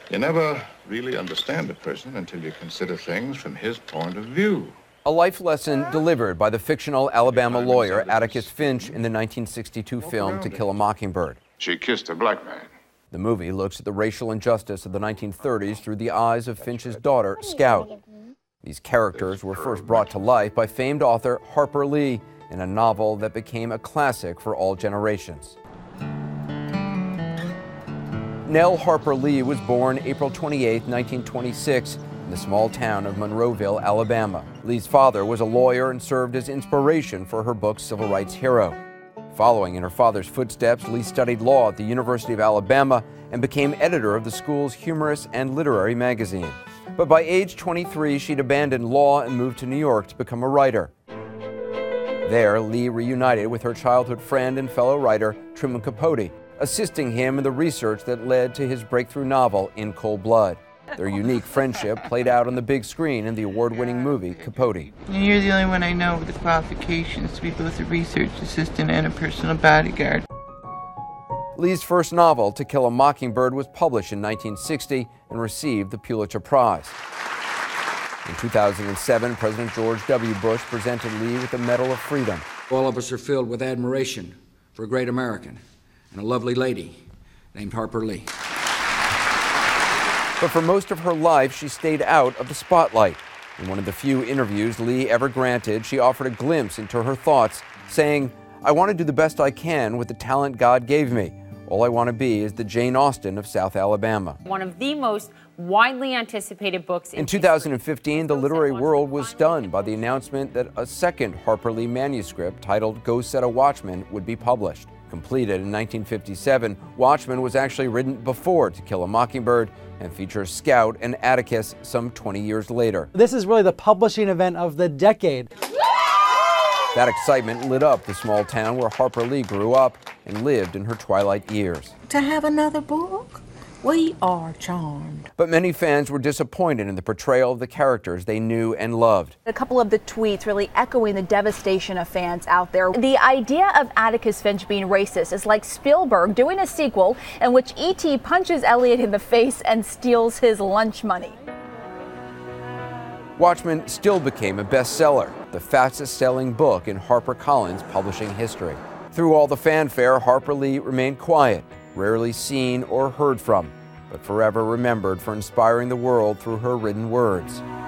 You never really understand a person until you consider things from his point of view. A life lesson delivered by the fictional Alabama lawyer Atticus Finch in the 1962 film To Kill a Mockingbird. She kissed a black man. The movie looks at the racial injustice of the 1930s through the eyes of Finch's daughter, Scout. These characters were first brought to life by famed author Harper Lee in a novel that became a classic for all generations. Nell Harper Lee was born April 28, 1926, in the small town of Monroeville, Alabama. Lee's father was a lawyer and served as inspiration for her book Civil Rights Hero. Following in her father's footsteps, Lee studied law at the University of Alabama and became editor of the school's humorous and literary magazine. But by age 23, she'd abandoned law and moved to New York to become a writer. There, Lee reunited with her childhood friend and fellow writer, Truman Capote, assisting him in the research that led to his breakthrough novel, In Cold Blood. Their unique friendship played out on the big screen in the award-winning movie, Capote. You're the only one I know with the qualifications to be both a research assistant and a personal bodyguard. Lee's first novel, To Kill a Mockingbird, was published in 1960 and received the Pulitzer Prize. In 2007, President George W. Bush presented Lee with the Medal of Freedom. All of us are filled with admiration for a great American and a lovely lady named Harper Lee. But for most of her life, she stayed out of the spotlight. In one of the few interviews Lee ever granted, she offered a glimpse into her thoughts, saying, "I want to do the best I can with the talent God gave me. All I want to be is the Jane Austen of South Alabama." One of the most widely anticipated books in 2015, the literary world was stunned by the announcement that a second Harper Lee manuscript titled Go Set a Watchman would be published. Completed in 1957, Watchmen was actually written before To Kill a Mockingbird and features Scout and Atticus some 20 years later. This is really the publishing event of the decade. That excitement lit up the small town where Harper Lee grew up and lived in her twilight years. To have another book? We are charmed. But many fans were disappointed in the portrayal of the characters they knew and loved. A couple of the tweets really echoing the devastation of fans out there. The idea of Atticus Finch being racist is like Spielberg doing a sequel in which E.T. punches Elliot in the face and steals his lunch money. Watchmen still became a bestseller, the fastest-selling book in HarperCollins publishing history. Through all the fanfare, Harper Lee remained quiet, rarely seen or heard from, but forever remembered for inspiring the world through her written words.